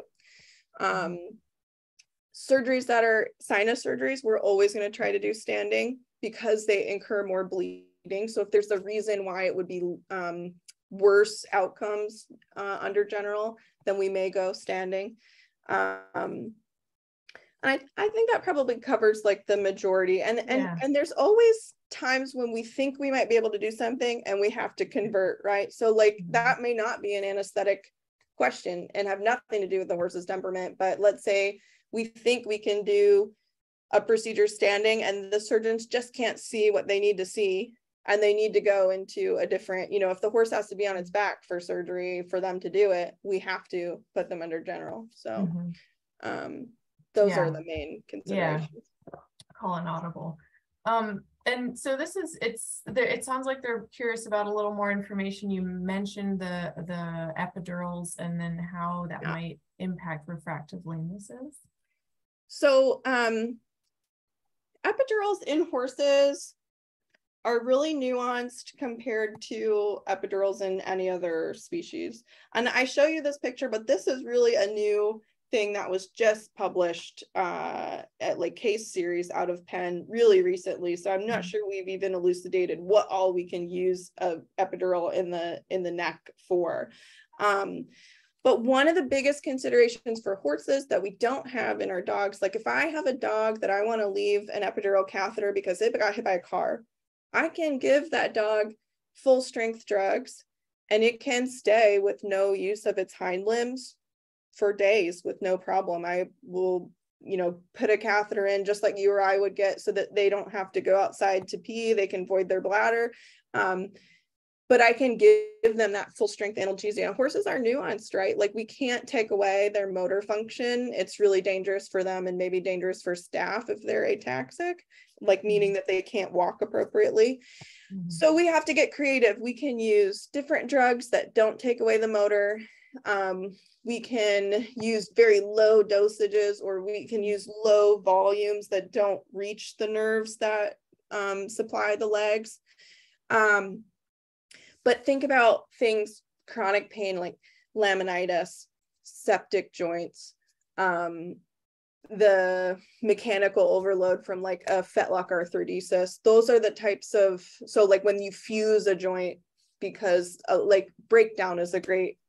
Surgeries that are sinus surgeries, we're always going to try to do standing because they incur more bleeding. So if there's a reason why it would be worse outcomes under general, then we may go standing. And I think that probably covers like the majority. And there's always times when we think we might be able to do something and we have to convert, right? So like that may not be an anesthetic question and have nothing to do with the horse's temperament, but let's say we think we can do a procedure standing and the surgeons just can't see what they need to see, and they need to go into a different, you know, if the horse has to be on its back for surgery for them to do it, we have to put them under general. So those are the main considerations. Call an audible. And so this is, it sounds like they're curious about a little more information. You mentioned the epidurals and then how that might impact refractive lamenesses. So epidurals in horses are really nuanced compared to epidurals in any other species. And I show you this picture, but this is really a new thing that was just published at like case series out of Penn really recently. So I'm not sure we've even elucidated what all we can use a epidural in the neck for. But one of the biggest considerations for horses that we don't have in our dogs, like if I have a dog that I want to leave an epidural catheter because it got hit by a car, I can give that dog full strength drugs and it can stay with no use of its hind limbs for days with no problem. I will, you know, put a catheter in just like you or I would get so that they don't have to go outside to pee. They can void their bladder. But I can give them that full strength analgesia. Horses are nuanced, right? Like we can't take away their motor function. It's really dangerous for them and maybe dangerous for staff if they're ataxic, like meaning that they can't walk appropriately. So we have to get creative. We can use different drugs that don't take away the motor. We can use very low dosages, or we can use low volumes that don't reach the nerves that supply the legs. But think about things, chronic pain like laminitis, septic joints, the mechanical overload from like a fetlock arthrodesis. Those are the types of, so like when you fuse a joint, because like breakdown is a great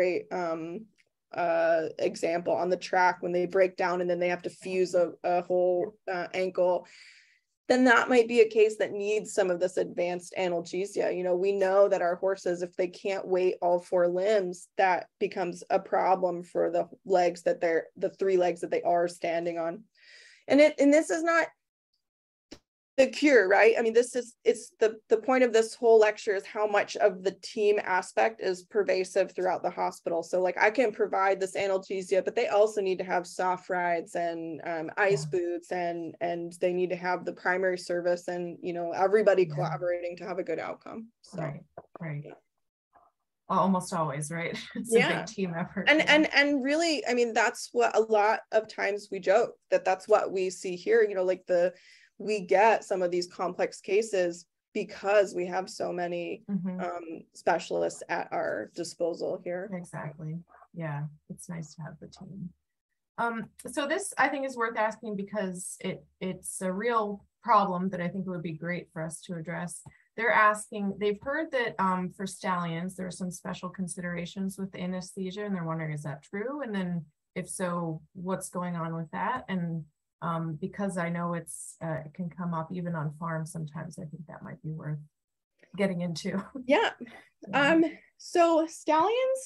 example on the track when they break down and then they have to fuse a whole ankle. Then that might be a case that needs some of this advanced analgesia. You know, we know that our horses, if they can't weight all four limbs, that becomes a problem for the legs that the three legs that they are standing on. And this is not the cure, right? I mean, it's the point of this whole lecture is how much of the team aspect is pervasive throughout the hospital. So like I can provide this analgesia, but they also need to have soft rides and ice boots, and they need to have the primary service and, you know, everybody collaborating to have a good outcome. So. Right. Almost always, right? It's a big team effort. And really, I mean, that's what a lot of times we joke that's what we see here, you know, like we get some of these complex cases because we have so many specialists at our disposal here. Exactly. Yeah, it's nice to have the team. So this I think is worth asking because it's a real problem that I think it would be great for us to address. They're asking, they've heard that for stallions, there are some special considerations with anesthesia, and they're wondering, is that true? And then if so, what's going on with that? And because I know it can come up even on farms sometimes, I think that might be worth getting into. Yeah. So stallions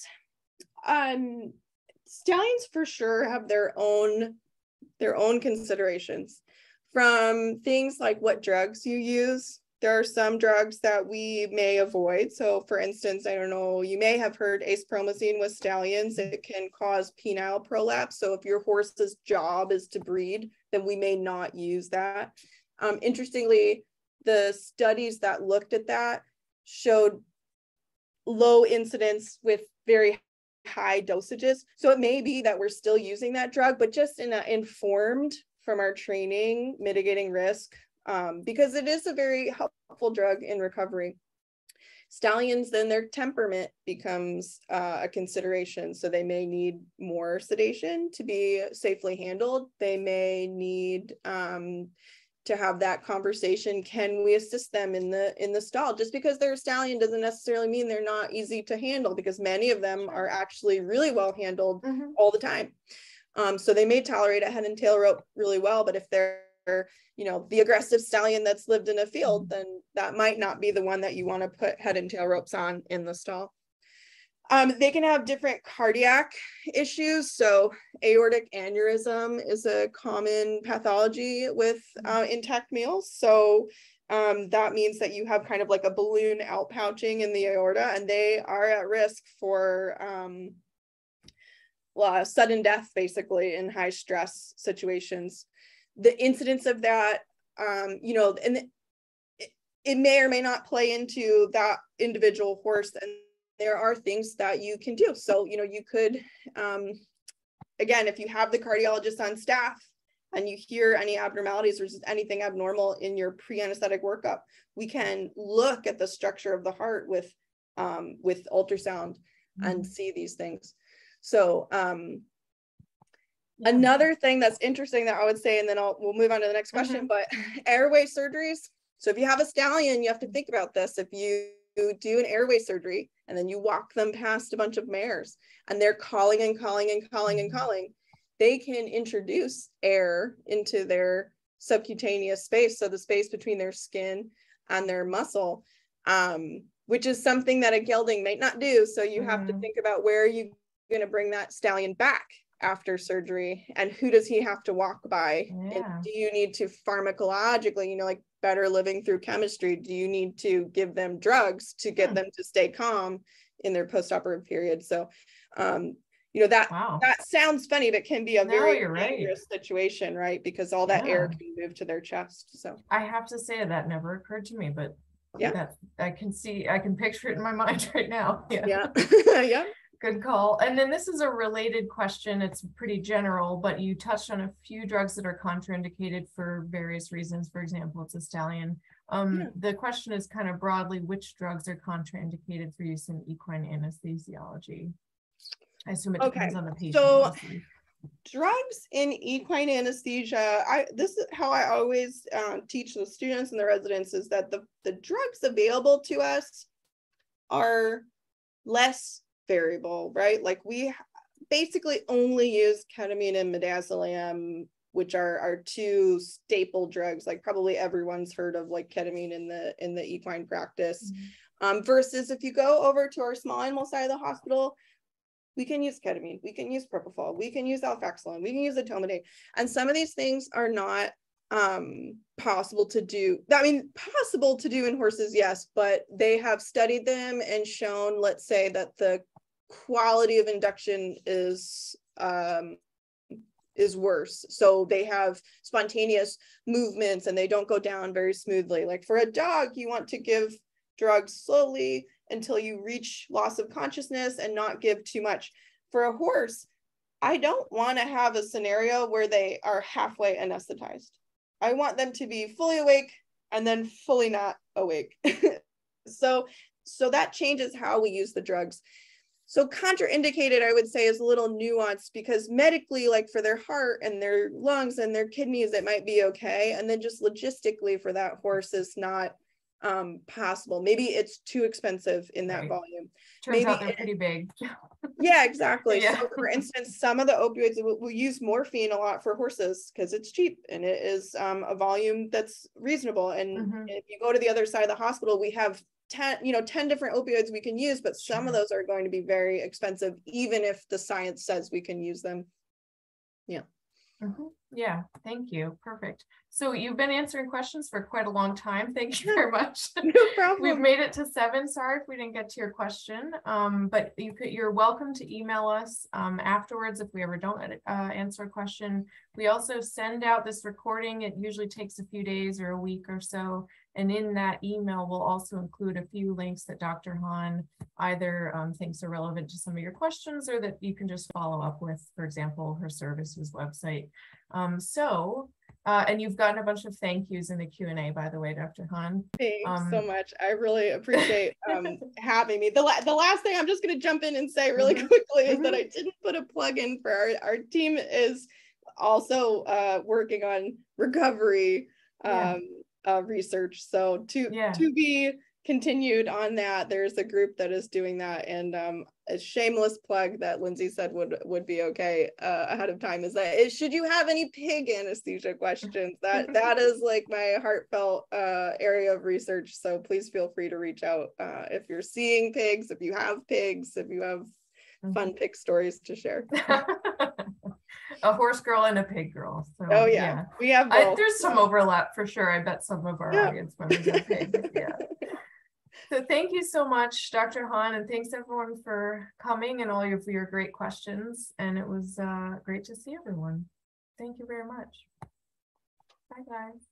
for sure have their own considerations, from things like what drugs you use. There are some drugs that we may avoid. So for instance, I don't know, you may have heard acepromazine with stallions. It can cause penile prolapse. So if your horse's job is to breed, then we may not use that. Interestingly, the studies that looked at that showed low incidence with very high dosages. So it may be that we're still using that drug, but just in an informed from our training, mitigating risk, because it is a very helpful drug in recovery. Stallions, then their temperament becomes a consideration. So they may need more sedation to be safely handled. They may need to have that conversation. Can we assist them in the stall? Just because they're a stallion doesn't necessarily mean they're not easy to handle, because many of them are actually really well handled all the time. So they may tolerate a head and tail rope really well, but if they're, you know, the aggressive stallion that's lived in a field, then that might not be the one that you want to put head and tail ropes on in the stall. They can have different cardiac issues. So aortic aneurysm is a common pathology with intact males. So that means that you have kind of like a balloon outpouching in the aorta, and they are at risk for sudden death, basically, in high stress situations. The incidence of that, you know, and it may or may not play into that individual horse, and there are things that you can do. So, you know, you could, again, if you have the cardiologist on staff and you hear any abnormalities or anything abnormal in your pre-anesthetic workup, we can look at the structure of the heart with ultrasound and see these things. So another thing that's interesting that I would say, and then we'll move on to the next question, but airway surgeries. So if you have a stallion, you have to think about this. If you do an airway surgery and then you walk them past a bunch of mares and they're calling and calling and calling and calling, they can introduce air into their subcutaneous space, so the space between their skin and their muscle, which is something that a gelding might not do. So you have to think about where you're going to bring that stallion back after surgery, and who does he have to walk by? And do you need to pharmacologically, you know, like better living through chemistry, do you need to give them drugs to get them to stay calm in their postoperative period? So you know, that sounds funny, but can be a very dangerous situation, right? Because all that air can move to their chest. So I have to say that never occurred to me, but that I can picture it in my mind right now. Yeah. Good call. And then this is a related question. It's pretty general, but you touched on a few drugs that are contraindicated for various reasons. For example, it's a stallion. The question is kind of broadly, which drugs are contraindicated for use in equine anesthesiology? I assume it depends on the patient. So drugs in equine anesthesia, this is how I always teach the students and the residents, is that the drugs available to us are less variable, right? Like we basically only use ketamine and midazolam, which are our two staple drugs. Like probably everyone's heard of like ketamine in the equine practice. Versus if you go over to our small animal side of the hospital, we can use ketamine, we can use propofol, we can use alfaxolone, we can use etomidate, and some of these things are not possible to do. I mean, possible to do in horses, yes, but they have studied them and shown, let's say, that the quality of induction is worse. So they have spontaneous movements and they don't go down very smoothly. Like for a dog, you want to give drugs slowly until you reach loss of consciousness and not give too much. For a horse, I don't want to have a scenario where they are halfway anesthetized. I want them to be fully awake and then fully not awake. So that changes how we use the drugs. So contraindicated, I would say, is a little nuanced, because medically, like for their heart and their lungs and their kidneys, it might be okay. And then just logistically for that horse is not possible. Maybe it's too expensive in that volume. Turns out they're pretty big. Yeah, exactly. So for instance, some of the opioids, we'll use morphine a lot for horses because it's cheap and it is a volume that's reasonable. And if you go to the other side of the hospital, we have 10 different opioids we can use, but some of those are going to be very expensive, even if the science says we can use them. Yeah, thank you. Perfect. So you've been answering questions for quite a long time. Thank you very much. No problem. We've made it to 7. Sorry if we didn't get to your question. But you're welcome to email us afterwards if we ever don't answer a question. We also send out this recording. It usually takes a few days or a week or so. And in that email, we'll also include a few links that Dr. Hahn either thinks are relevant to some of your questions, or that you can just follow up with, for example, her services website. And you've gotten a bunch of thank yous in the Q&A, by the way, Dr. Hahn. Thanks so much. I really appreciate having me. The last thing I'm just going to jump in and say really quickly is that I didn't put a plug in for our team is also working on recovery research. So to be continued on that, there's a group that is doing that, and a shameless plug that Lindsay said would be okay ahead of time is that should you have any pig anesthesia questions, that is like my heartfelt area of research. So please feel free to reach out if you're seeing pigs, if you have pigs, if you have fun pig stories to share. A horse girl and a pig girl. So, oh yeah, we have both. There's some overlap for sure. I bet some of our audience members have pigs. Yeah. So thank you so much, Dr. Hahn, and thanks everyone for coming and all of your great questions. And it was great to see everyone. Thank you very much. Bye, guys.